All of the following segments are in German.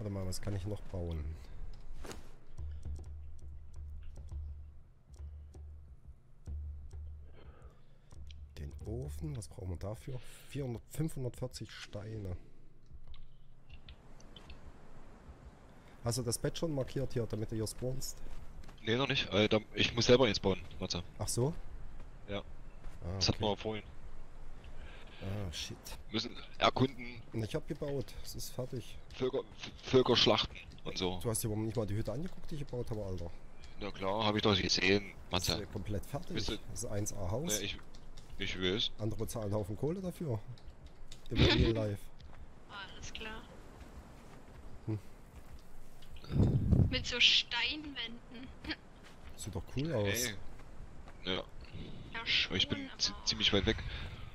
Warte mal, was kann ich noch bauen? Den Ofen, was brauchen wir dafür? 540 Steine. Hast du das Bett schon markiert hier, damit du hier spawnst? Nee, noch nicht. Ich muss selber jetzt bauen, Matze. Ach so? Ja. Ah, Das hatten okay. wir vorhin. Ah, shit. Müssen erkunden, Und ich hab gebaut. Es ist fertig. Völker schlachten und so. Du hast dir aber nicht mal die Hütte angeguckt, die ich gebaut habe, Alter. Na klar, habe ich doch gesehen, Das ist Matze. komplett fertig. Bist du, Das ist 1A Haus. ne, ich weiß. Andere bezahlen einen Haufen Kohle dafür. Im Real Life. Alles klar. Hm. Mit so Steinwänden. Sieht doch cool aus. Ey. Ja, Ja, schon, ich bin aber ziemlich weit weg.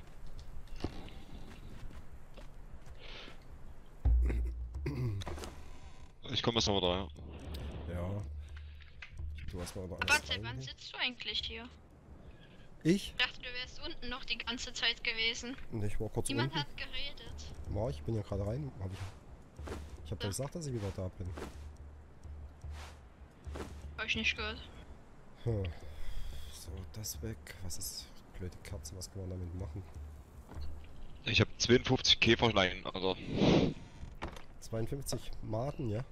Ich komme erst noch mal da, ja. Ja. Du hast mal da alles Warte, wann rein. sitzt du eigentlich hier? Ich? Ich dachte, du wärst unten noch die ganze Zeit gewesen. Ne, ich war kurz Niemand unten. hat geredet. War ich bin ja gerade rein. Ich hab doch Ja. gesagt, dass ich wieder da bin. Hab ich nicht gehört. Hm. So, das weg. Was ist blöde Kerze? Was kann man damit machen? Ich habe 52 Käferlein, also. 52 Maden, ja?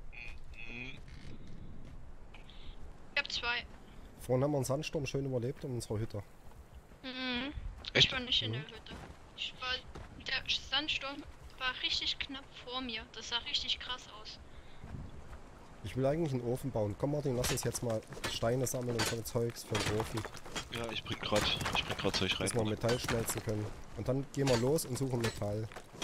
Ich hab zwei. Vorhin haben wir einen Sandsturm schön überlebt in unserer Hütte. Mhm. Echt? Ich war nicht in Mhm. der Hütte. Der Sandsturm war richtig knapp vor mir. Das sah richtig krass aus. Ich will eigentlich einen Ofen bauen. Komm Martin, lass uns jetzt mal Steine sammeln und so ein Zeugs für den Ofen, Ja, ich bring grad Zeug rein. dass wir Metall schmelzen können. Und dann gehen wir los und suchen Metall.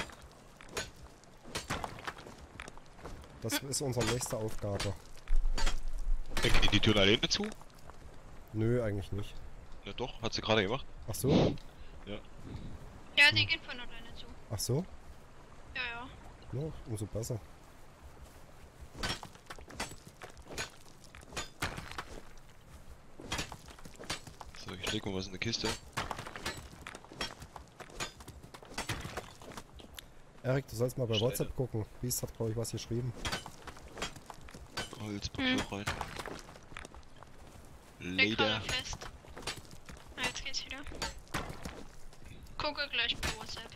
Das ist unsere nächste Aufgabe. Geht die Tür alleine zu? Nö, eigentlich nicht. Na doch, hat sie gerade gemacht. Ach so? Ja, die gehen von alleine zu. Ach so? Ja, ja. Ja, umso besser. So, ich leg mal was in der Kiste. Erik, du sollst mal bei Steine. WhatsApp gucken. Beast hat, glaube ich, was geschrieben. Holzpapier rein. Leg Leder. gerade fest. Ah, jetzt geht's wieder. Gucke gleich bei WhatsApp.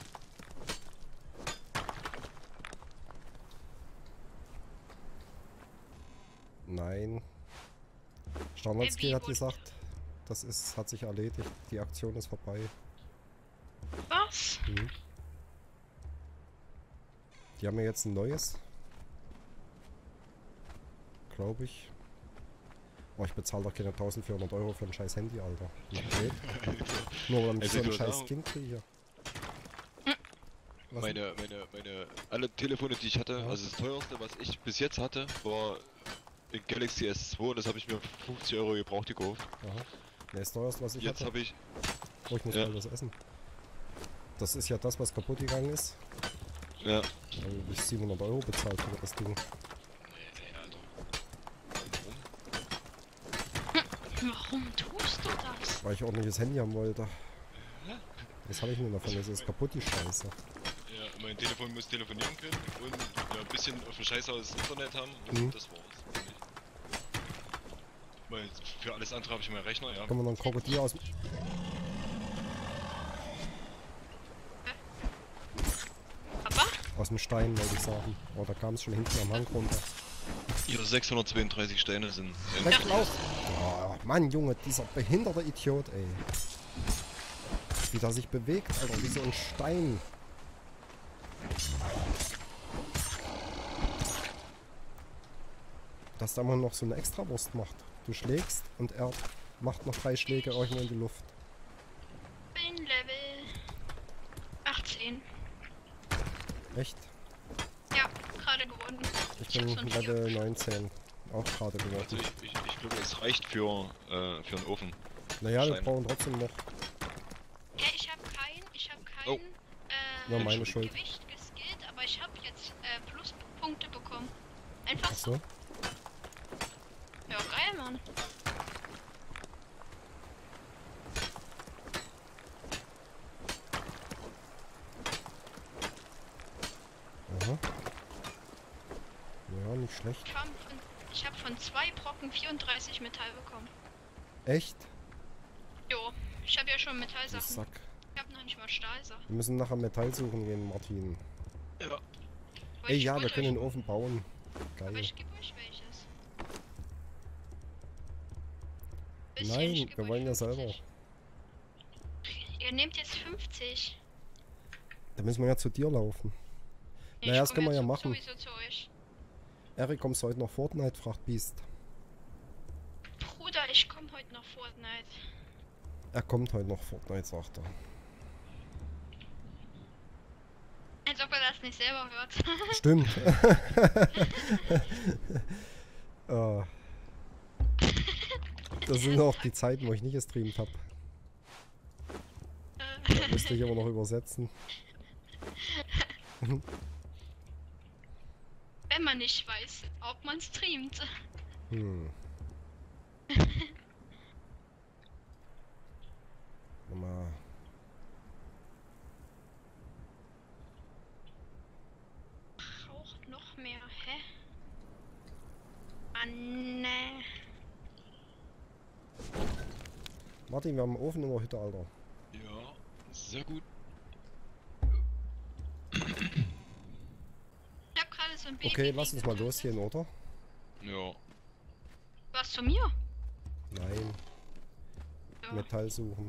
Nein. Standardskill Wie hat wurde- gesagt, hat sich erledigt. Die Aktion ist vorbei. Was? Mhm. Die haben ja jetzt ein neues. Glaube ich. Oh, ich bezahle doch keine 1400 Euro für ein scheiß Handy, Alter. Nicht blöd. Nur weil ich so einen scheiß Skin kriege. Was denn? Alle Telefone, die ich hatte, Ja. also das teuerste, was ich bis jetzt hatte, war ein Galaxy S2 und das habe ich mir für 50 Euro gebraucht gekauft. Aha. Ne, das teuerste, was ich Jetzt hatte. habe ich, Oh, ich muss Ja. mal das essen. Das ist ja das, was kaputt gegangen ist. ja, Da habe ich 700 Euro bezahlt für das Ding. Warum tust du das? Weil ich ordentliches Handy haben wollte. Was habe ich denn davon? Das ist kaputt, die Scheiße. Ja, mein Telefon muss telefonieren können und ja, ein bisschen auf dem Scheißhaus Internet haben und Mhm. das war's. Weil für alles andere habe ich meinen Rechner, ja. Kann man noch ein Krokodil Papa? aus dem Stein, wollte ich sagen. Oh, da kam es schon hinten am Hang runter. Ihre 632 Steine sind. Weglauf! Oh, Mann, Junge, dieser behinderte Idiot, ey. Wie der sich bewegt, Alter, wie so ein Stein. Dass da man noch so eine Extrawurst macht. Du schlägst und er macht noch 3 Schläge irgendwo in die Luft. Bin Level 18. Echt? Ja, gerade gewonnen. Ich hab bin so ein Level 19. Auch gerade Also geworden. ich glaube, es reicht für einen Ofen. Naja, wir Steine. brauchen trotzdem noch. Ja, ich habe kein Oh. Ja, meine Schuld. Gewicht geskillt, aber ich habe jetzt Pluspunkte bekommen. Einfach Ach so. so. Ja, geil, Mann. Aha. nicht schlecht. Ich habe von 2 Brocken 34 Metall bekommen. Echt? Jo, ich habe ja schon Du Metallsachen. Sack. Ich habe noch nicht mal Stahlsachen. Wir müssen nachher Metall suchen gehen, Martin. Ja. Aber Ey, ich ja, wir wollte können euch- den Ofen bauen. Aber Geil. ich gebe euch welches. Nein, ich geb wir euch wollen ja 50. selber. Ihr nehmt jetzt 50. Da müssen wir ja zu dir laufen. Nee, Naja, ich das können wir ja komm machen. Sowieso zu euch. Erik, kommst du heute noch Fortnite? Fragt Beast. Bruder, ich komme heute noch Fortnite. Er kommt heute noch Fortnite, sagt er. Als ob er das nicht selber hört. Stimmt. Ah. Das sind auch die Zeiten, wo ich nicht gestreamt habe. Da müsste ich aber noch übersetzen. Wenn man nicht weiß, ob man streamt. Hm. Mal. Braucht noch mehr, hä? Ah, ne. Martin, wir haben einen Ofen in der Hütte, Alter. Ja, sehr gut. Ich hab gerade so ein Baby. Okay, lass uns mal losgehen, oder? Ja. Was zu mir? Nein, Ja. Metall suchen.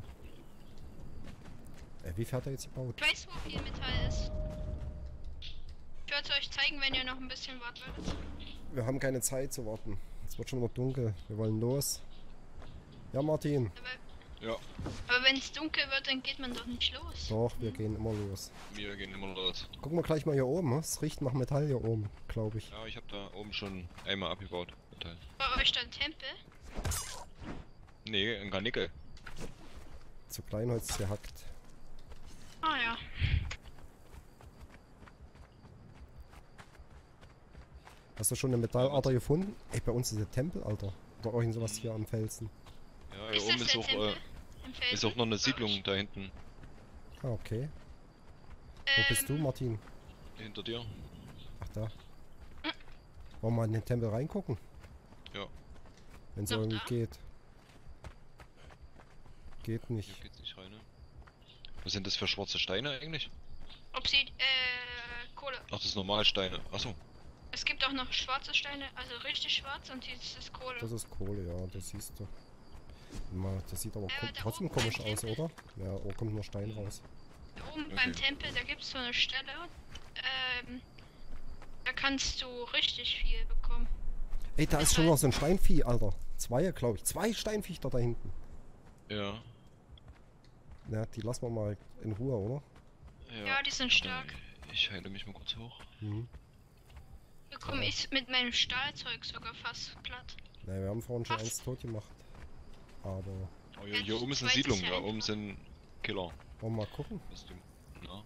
Wie viel hat er jetzt gebaut? Ich weiß, wo viel Metall ist. Ich werde es euch zeigen, wenn ihr noch ein bisschen warten wollt. Wir haben keine Zeit zu warten. Es wird schon wieder dunkel. Wir wollen los. Ja, Martin. Ja, Aber wenn es dunkel wird, dann geht man doch nicht los. Doch, wir gehen immer los. wir gehen immer los. Gucken wir gleich mal hier oben. Es riecht nach Metall hier oben, glaube ich. Ja, ich habe da oben schon einmal abgebaut. Metall. Bei euch dann Tempel? Nee, ein Garnickel. Zu Kleinholz gehackt. Ah ja. Hast du schon eine Metallader gefunden? Ey, bei uns ist der Tempel, Alter. Oder irgend sowas hier am Felsen. Ja, hier oben das ist der auch, Tempel? Im Felsen? ist auch noch eine Bei Siedlung euch? da hinten. Ah, okay. Wo bist du, Martin? Hinter dir. Ach, da. Wollen wir mal in den Tempel reingucken? Ja. Wenn es Noch irgendwie da? geht. Geht Hier nicht. geht's nicht rein, ne? Was sind das für schwarze Steine eigentlich? Ob sie, Kohle. Ach, das ist normale Steine. Achso. Es gibt auch noch schwarze Steine, also richtig schwarz und dieses ist Kohle. Das ist Kohle, ja, das siehst du. Mal, das sieht aber da trotzdem oben komisch beim aus, Tempel. oder? Ja, oh, kommt nur Stein raus. Da oben Okay. beim Tempel, da gibt es so eine Stelle, da kannst du richtig viel bekommen. Ey, da ist schon noch so ein Steinvieh, Alter. Zwei, glaube ich. 2 Steinviecher da hinten. Ja. Ja, die lassen wir mal in Ruhe, oder? Ja, die sind stark. Ich heile mich mal kurz hoch. Mhm. Da komme ich mit meinem Stahlzeug sogar fast platt. Naja, wir haben vorhin schon Was? eins tot gemacht. Aber Oh, hier oben ist eine Weiß ich Siedlung. ja Da einfach. oben sind Killer. wollen wir mal gucken? Bist du? Ja.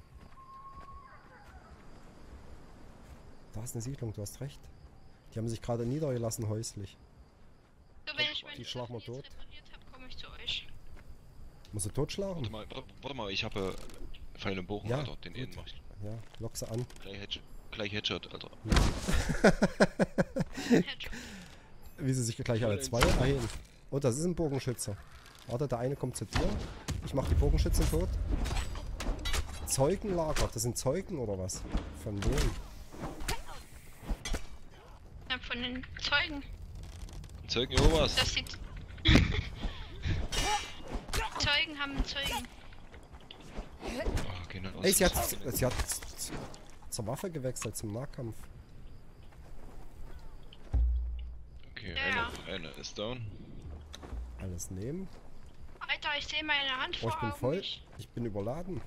Da ist eine Siedlung, du hast recht. Die haben sich gerade niedergelassen häuslich. So, wenn ich meine Die schlagen wir Sachen tot. jetzt repariert habe, komme ich zu euch. Muss er totschlagen? Warte mal, ich habe Pfeil und Bogen, Ja, Alter. Den gut. einen mach ich. Ja, lock sie an. Gleich Headshot, Alter. Headshot. Wie sie sich gleich alle zwei erheben. Oh, das ist ein Bogenschütze. Warte, der eine kommt zu dir. Ich mach die Bogenschützen tot. Zeugenlager, das sind Zeugen oder was? Von wem? Ja, von den Zeugen. Zeugen Jehovas. Das sieht. Zeugen haben Zeugen. Oh, genau. Ey, sie hat zur Waffe gewechselt, zum Nahkampf. Okay, Ja. einer ist down. Alles nehmen. Alter, ich sehe meine Hand Oh, vor ich bin Augen voll. nicht. Ich bin überladen.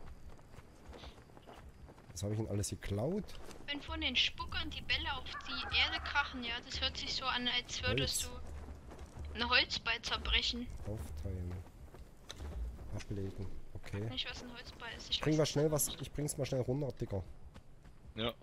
Was habe ich denn alles geklaut? Wenn von den Spuckern die Bälle auf die Erde krachen, ja, das hört sich so an, als würdest Holz. du ein Holzbeil zerbrechen. Aufteilen. Ablegen. Okay. Nicht, was ein Holzbeil ist. Ich Bring weiß mal es schnell nicht. was. Ich bring's mal schnell runter, Digga. Ja.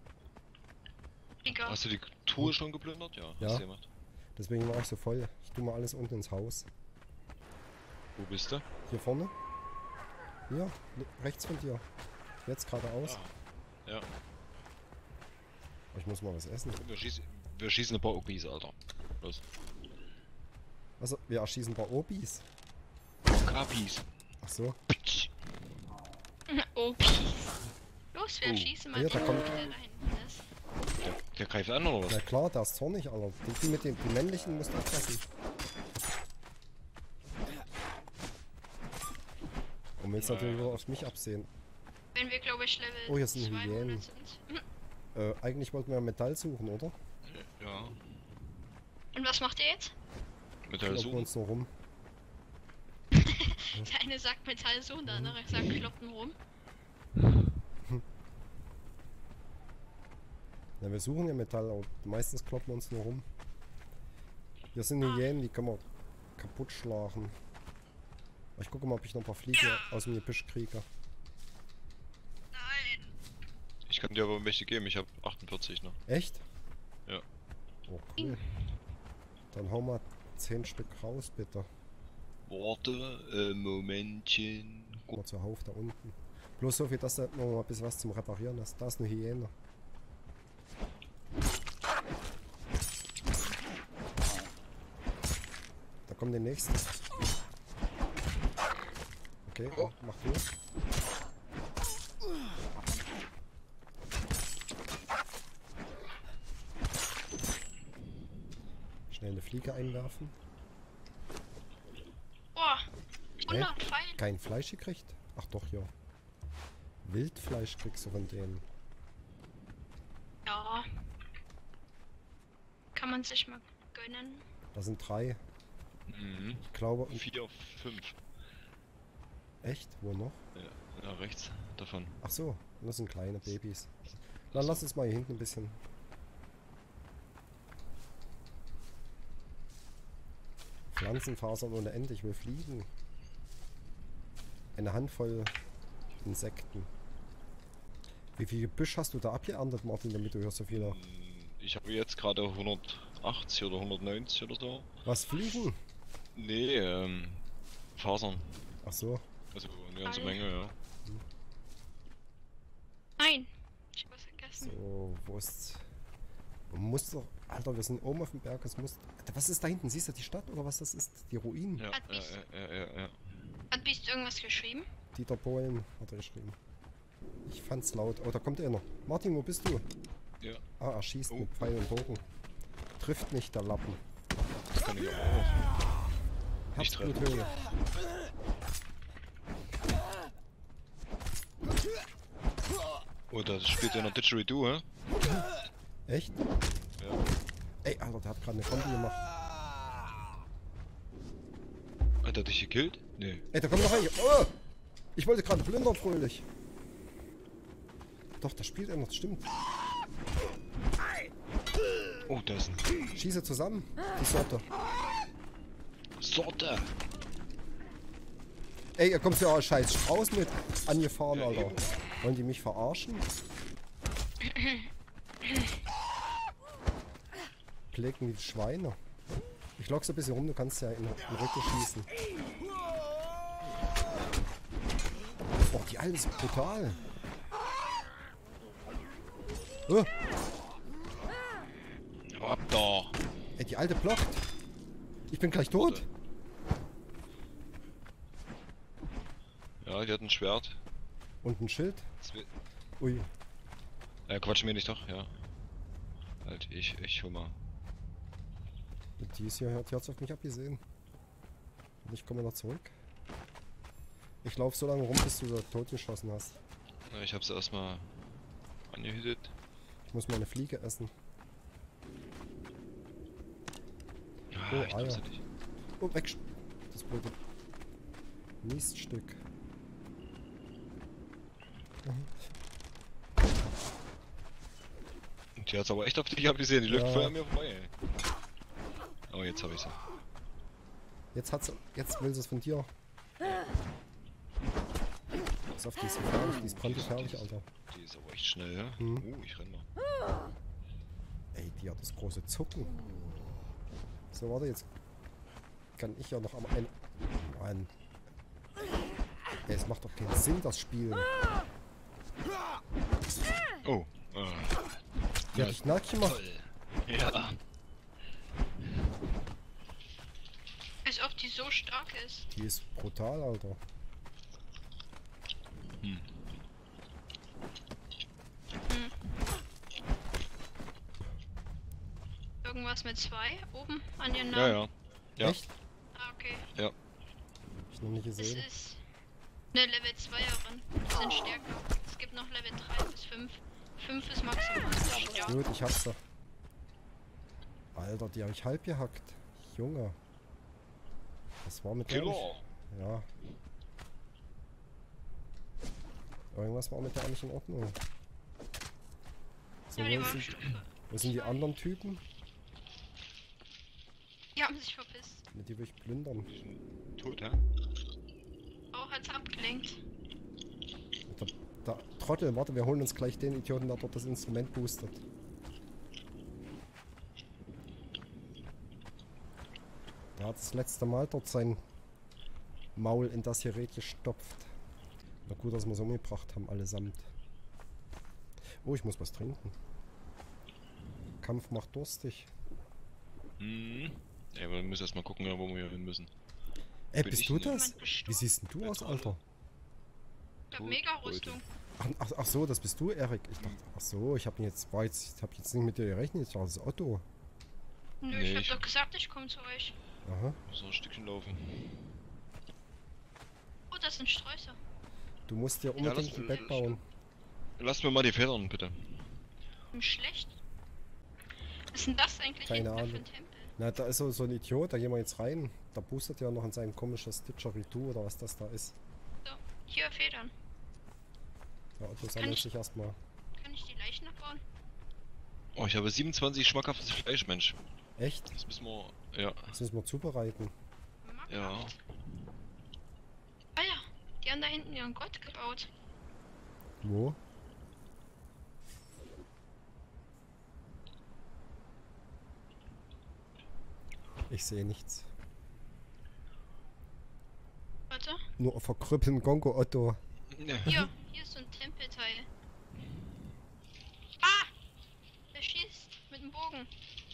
Egal. Hast du die Truhe schon geplündert? Ja. Ja. Hast du gemacht. Deswegen war ich so voll. Ich tu mal alles unten ins Haus. Wo bist du? Hier vorne. Hier, rechts von dir. Jetzt geradeaus. Ja. Ich muss mal was essen. Wir schießen ein paar Obis, Alter. Los. Also, wir erschießen ein paar Obis. Kapis. Ach so. Pitsch. Okay. Los, wir schießen mal Ja, den, da kommt- der da hinten ist. Der greift an, oder Na was? klar, der ist zornig, Alter. Die mit den die männlichen musst du aufpassen. Und willst natürlich wieder auf mich absehen. Wenn wir, glaube ich, Level Oh, hier sind 200 Hyänen. sind. Eigentlich wollten wir Metall suchen, oder? Ja. Und was macht ihr jetzt? Metall Kloppen suchen. uns nur rum. Der eine sagt Metall so und der andere sagt Kloppen rum. Ja, wir suchen ja Metall, aber meistens kloppen wir uns nur rum. Hier sind Hyänen, die können wir kaputt schlagen. Ich gucke mal, ob ich noch ein paar Fliegen aus dem Gebüsch kriege. Nein. Ich kann dir aber welche geben, ich habe 48 noch. Echt? Ja. Oh, cool. Dann hau mal 10 Stück raus, bitte. Warte, Momentchen. Guck mal zuhauf da unten. Bloß so viel, dass du noch mal ein bisschen was zum Reparieren hast. Da ist eine Hyäne. Da kommt der nächste. Okay, oh, mach du. Schnell eine Fliege einwerfen. Boah. 100 Pfeile. Kein Fleisch gekriegt? Ach doch, ja. Wildfleisch kriegst du von denen. Ja. Kann man sich mal gönnen. Da sind 3. Mhm. Ich glaube. Und 4, 5. echt? Wo noch? Ja, rechts davon. Ach so, das sind kleine Babys. Dann lass uns mal hier hinten ein bisschen. Pflanzenfasern ohne Ende, ich will fliegen. Eine Handvoll Insekten. Wie viel Gebüsch hast du da abgeerntet, Martin, damit du hier so viele... Ich habe jetzt gerade 180 oder 190 oder so. Was, fliegen? Nee, Fasern. Ach so. Also eine ganze Alle. Menge, ja. Nein. Ich hab was vergessen. So, wo ist... Man muss doch... Alter, wir sind oben auf dem Berg, es muss... Was ist da hinten? Siehst du die Stadt oder was das ist? Die Ruinen? Ja, ja. Hat Biest irgendwas geschrieben? Dieter Bohlen hat er geschrieben. Ich fand's laut. Oh, da kommt er noch. Martin, wo bist du? Ja, Ah, er schießt Oh. mit Pfeil und Bogen. Trifft nicht, der Lappen. das kann ich auch. Nicht treffen. Herzbluthöhle. Oh, das spielt ja noch Didgeridoo, hä? Echt? Ja. Ey, Alter, der hat gerade eine Kombi gemacht. Hat er dich gekillt? Nee. Ey, da kommt noch ein. Oh! Ich wollte gerade plündern, fröhlich. Doch, da spielt er noch, das stimmt. Oh, da ist ein Schieße zusammen, die Sorte. Sorte. Ey, ihr kommt ja auch scheiß Strauß mit angefahren, Ja, Alter. eben. Wollen die mich verarschen? Pflegen die Schweine. Ich lock's ein bisschen rum, du kannst ja in den Rücken schießen. Oh, die Alten sind brutal. Oh, Ab da. ey, die Alte blockt. Ich bin gleich tot. Ja, die hat ein Schwert. Und ein Schild. Das will- Ui. Quatsch mir nicht doch, ja. Halt, ich hol mal. Die ist hier, die hat's auf mich abgesehen. Und ich komme noch zurück. Ich laufe so lange rum, bis du da totgeschossen hast. Na, ich hab's erstmal angehütet. Ich muss mal eine Fliege essen. Ah, Oh, ich glaub's Eier. ja nicht. Oh, weg. Das blöde Miststück. Die hat's aber echt auf dich abgesehen, die läuft Ja. voll an mir vorbei, ey. Oh, jetzt hab ich sie. Jetzt will sie es von dir. Pass auf, die ist gefährlich, die ist brandgefährlich, Alter. Die ist aber echt schnell, ja? Mhm. Ich renn noch. Ey, die hat das große Zucken. So, warte, jetzt kann ich ja noch einmal ein... Mann. Ey, es macht doch keinen Sinn, das Spiel. Oh, Die hat dich nackig gemacht. Toll. Ja. Als ob die so stark ist. Die ist brutal, Alter. Hm. Irgendwas mit 2 oben an ihren Ja, Namen. ja. Ja. Echt? Ah, okay. Ja. Hab ich noch nicht Das gesehen. ist eine Level 2erin. Die sind stärker. Es gibt noch Level 3 bis 5. 5 ist maximal stark. Gut, ich hab's doch. Alter, die hab ich halb gehackt. Junge. Was war mit der nicht? Killer. Ja. Irgendwas war mit der nicht in Ordnung. So, Ja, die wo war sind, Stufe. wo sind die anderen Typen? Die haben sich verpisst. Ne, die will ich plündern. Tot, hä? Auch hat's abgelenkt. Der Trottel, warte, wir holen uns gleich den Idioten, der dort das Instrument boostet. Der hat das letzte Mal dort sein Maul in das Gerät gestopft. Na gut, dass wir es umgebracht haben, allesamt. Oh, ich muss was trinken. Kampf macht durstig. Hm. Ey, wir müssen erstmal gucken, wo wir hin müssen. Ey, Bin bist ich du denn? das? Jemand Wie gestorben. siehst denn du aus, Alter? Ich hab Mega-Rüstung. Ach so, das bist du, Erik. Ich dachte, ach so, ich habe jetzt nicht mit dir gerechnet. Ich dachte, das ist Otto. Nö, Nee, ich ich- hab doch gesagt, ich komme zu euch. Aha. Muss noch ein Stückchen laufen. Oh, das sind Sträußer. Du musst dir lass unbedingt ein mal- Bett bauen. Lass mir mal die Federn, bitte. Schlecht. Was ist denn das eigentlich Keine hinten für Ahnung. ein Tempel? Na, da ist so ein Idiot, da gehen wir jetzt rein. Da boostet ja noch in sein komisches Didgeridoo oder was das da ist. So, hier Federn. Der Otto sammelt ich- sich erstmal. Kann ich die Leichen abbauen? Oh, ich habe 27 schmackhaftes Fleisch, Mensch. Echt? Das müssen wir. Ja. Das müssen wir zubereiten. Ja. Ah ja, die haben da hinten ihren Gott gebaut. Wo? Ich sehe nichts. Warte. Nur verkrüppeln Gongo Otto. Hier ist so ein Tempelteil. Ah! Der schießt mit dem Bogen.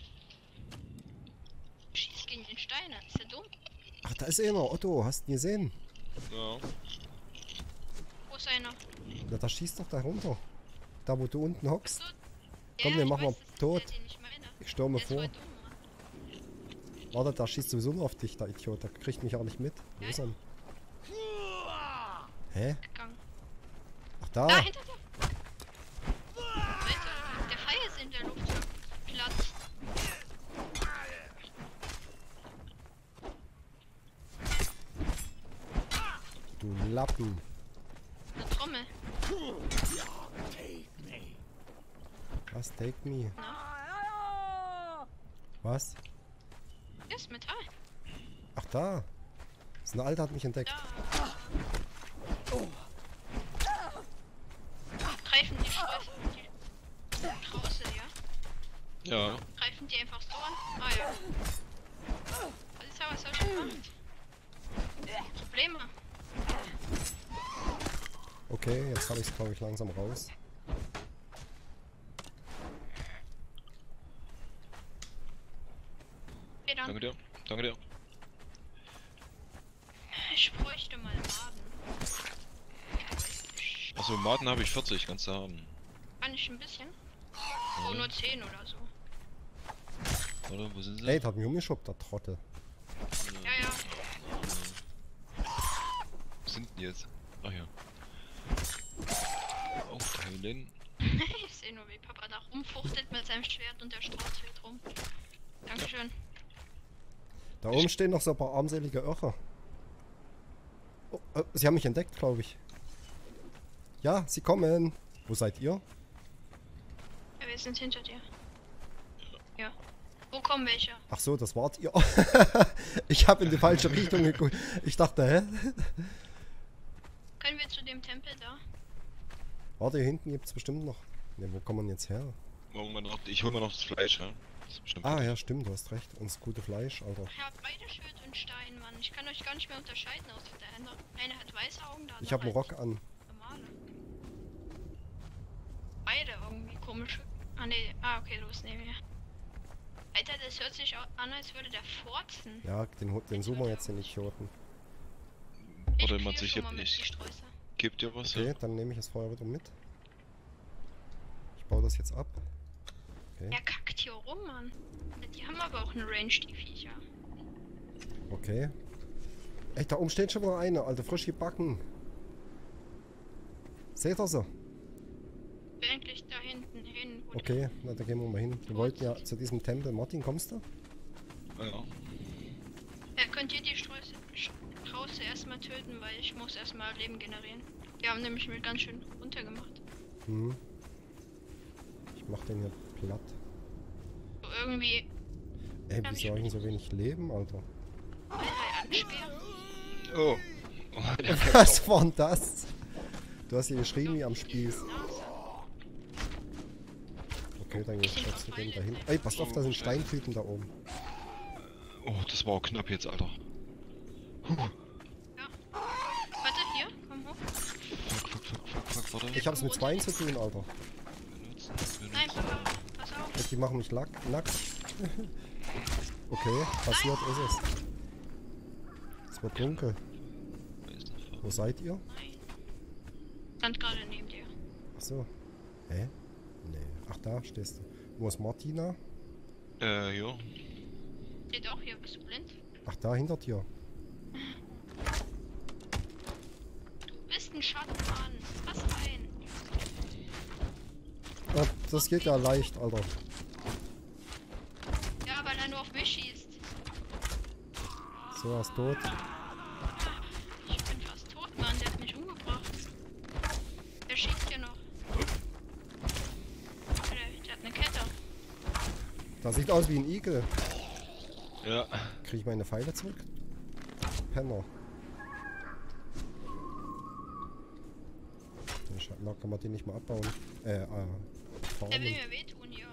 Schießt gegen den Stein. Ist der dumm? Ach, da ist einer. Otto, hast du ihn gesehen? Ja. Wo ist einer? Na, da schießt doch da runter. Da, wo du unten hockst. So. Komm, den machen wir das ist tot. Der, den ich meine. Ich stürme Der ist voll vor. dumm, Mann. Warte, da schießt sowieso nur auf dich, der Idiot. Der kriegt mich auch nicht mit. Wo ist er? denn? Hä? Gegangen. Ach, da. Da, hinter dir! Alter, der Pfeil ist in der Luft. Platz. Du Lappen. Eine Trommel. Was? Take me. Was? Hier ist Metall. Ach, da. Das ist eine Alte, hat mich entdeckt. Da. Greifen die Sträuße, die Krause, ja? Ja. Greifen die einfach so an? Ah ja. Was hab ich gemacht? Probleme. Okay, jetzt habe ich es, glaube ich, langsam raus. Federn. Danke dir. Danke dir. Ich bräuchte mal Maden. Achso, Maten habe ich 40, kannst du haben. Kann ich ein bisschen? Oh, nur 10 oder so. Warte, wo sind sie? Ey, der hat mich umgeschubbt, der Trottel. Ja, ja. Wo sind die jetzt? Ach ja. Aufteilen. Ich sehe nur, wie Papa da rumfuchtelt mit seinem Schwert und der Strauß fällt rum. Dankeschön. Da oben stehen noch so ein paar armselige Irre. Oh, sie haben mich entdeckt, glaube ich. Ja, sie kommen. Wo seid ihr? Ja, wir sind hinter dir. Ja. Wo kommen welche? Ach so, das wart ihr. Ich habe in die falsche Richtung geguckt. Ich dachte, hä? Können wir zu dem Tempel da? Warte, hier hinten gibt es bestimmt noch. Ne, wo kommen wir jetzt her? Irgendwann noch, ich hol mir noch das Fleisch, ja? Das ist bestimmt Ah, fertig. ja, stimmt, du hast recht. Und das gute Fleisch, Alter. Ich habe beide Schild und Stein, Mann. Ich kann euch gar nicht mehr unterscheiden, außer der andere. Eine hat weiße Augen, der andere Ich habe einen hat Rock an. normale. Beide irgendwie komisch. Ah ne, okay, los, nehmen wir. Alter, das hört sich auch an, als würde der furzen. Ja, den suchen wir jetzt, den Idioten. Ich Oder man clear sich schon jetzt mal mit nicht. die Sträuße. Gibt dir was? Okay, Ja? dann nehme ich das Feuer wieder mit. Ich baue das jetzt ab. Er kackt hier rum, Mann. Die haben aber auch eine Range, die Viecher. Okay. Ey, da oben steht schon wieder eine, Alter, frisch gebacken. Seht ihr sie? Endlich da hinten hin. wo Okay, na, da gehen wir mal hin. Wir wollten ja zu diesem Tempel. Martin, kommst du? Ja. Könnt ihr die Strauße erstmal töten, weil ich muss erstmal Leben generieren. Die haben nämlich mir ganz schön runtergemacht. Hm. Ich mach den hier platt. So irgendwie Ey, wieso habe ich denn so wenig Leben, Alter? ansperren. Oh. Oh, der Was war denn das? Du hast hier geschrien wie am Spieß. Okay, dann geht's jetzt zu dem dahin. Ey, passt auf, da sind Steintypen da oben. Oh, das war auch knapp jetzt, Alter. Warte, hier, komm hoch. Fuck, warte. Ich hab's mit zweien zu tun, Alter. Nein, pass auf. Die machen mich nackt. Okay, passiert ist es. Es wird dunkel. Wo seid ihr? Nein. Stand gerade neben dir. Achso. Hä? Nee. Ach, da stehst du. Wo ist Martina? Ja. Steht auch hier, bist du blind? Ach, da hinter dir. Du bist ein Schattenmann. Was rein? Ah, das geht ja leicht, Alter. Ja, weil er nur auf mich schießt. So, er ist tot. Ich bin fast tot, Mann. Der hat mich umgebracht. Der schießt hier noch. Der hat eine Kette. Das sieht aus wie ein Igel. Ja. Krieg ich meine Pfeile zurück? Penner. Na, kann man den nicht mal abbauen. Der will Farmen. mir wehtun hier.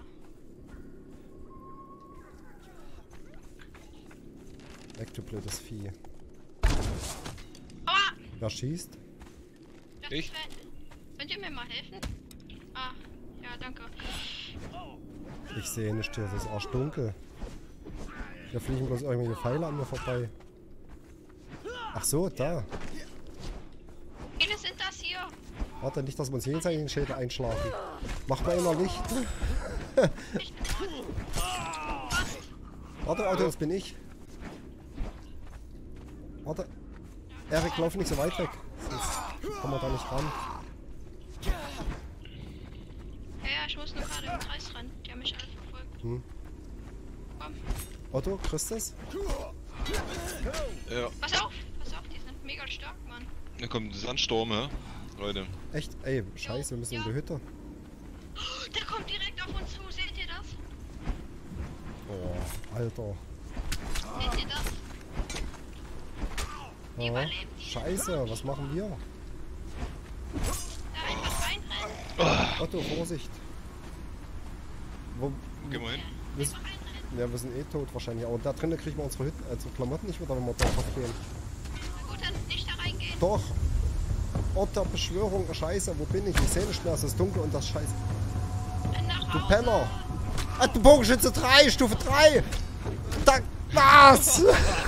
Weg, du blödes Vieh. Aua! Wer schießt? Das Ich? ist Könnt ihr mir mal helfen? Ah, ja, danke. Ich sehe nicht, das ist arschdunkel. Hier fliegen bloß irgendwelche Pfeile an mir vorbei. Ach so, da. Wie viele sind das hier? Warte, nicht, dass wir uns jenseits in den Schädel einschlafen. Mach mal immer Licht. Ich bin tot. Warte, Alter, das bin ich. Warte. Erik, lauf nicht so weit weg. Sonst kommen wir da nicht ran. Ja, ich muss nur gerade im Kreis rennen. Die haben mich alle verfolgt. Hm. Komm. Otto, kriegst du es? Ja. Pass auf, die sind mega stark, Mann. Da kommt ein Sandsturm, hä? Leute. Echt? Ey, scheiße, wir müssen in die Hütte. Oh, der kommt direkt auf uns zu, seht ihr das? Oh, Alter. Seht ihr das? Ja. Überlebt die. Scheiße, was machen wir? Da einfach reinrennen. Otto, Vorsicht. Wo, Geh mal hin. wir, Einfach reinrennen. ja, wir sind eh tot wahrscheinlich. Aber da drinnen kriegen wir unsere Hütte, Klamotten nicht wieder, wenn wir da gehen. Na gut, dann nicht da reingehen. Doch. Otter, Beschwörung, Scheiße, wo bin ich? Ich sehe nicht mehr, es ist dunkel und das Scheiße. Nach Du Hause. Penner! Ah, du Bogenschütze 3, Stufe 3! Da, was?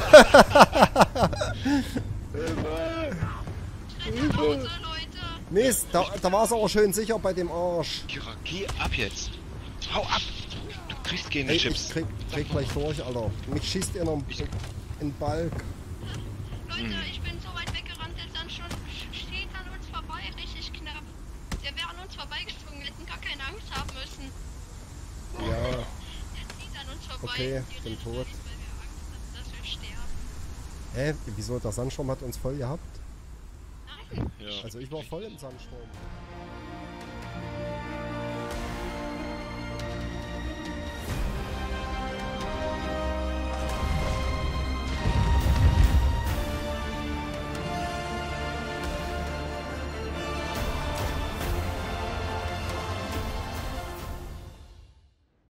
Rennt nach Hause, Leute. Mist, da war es aber schön sicher bei dem Arsch. Kira, geh ab jetzt. Hau ab. Du kriegst keine Ey, Chips. ich krieg gleich durch, Alter. Mich schießt ihr noch in Balk. Leute, ich bin so weit weggerannt, der Sandsturm steht an uns vorbei, richtig knapp. Der wäre an uns vorbeigezogen, wir hätten gar keine Angst haben müssen. Ja, Der zieht an uns vorbei. Okay, Wir bin rennen tot. rein, weil wir Angst hatten, dass wir sterben. wieso? Der Sandsturm hat uns voll gehabt? Nein. Ja. Also ich war voll im Sandsturm.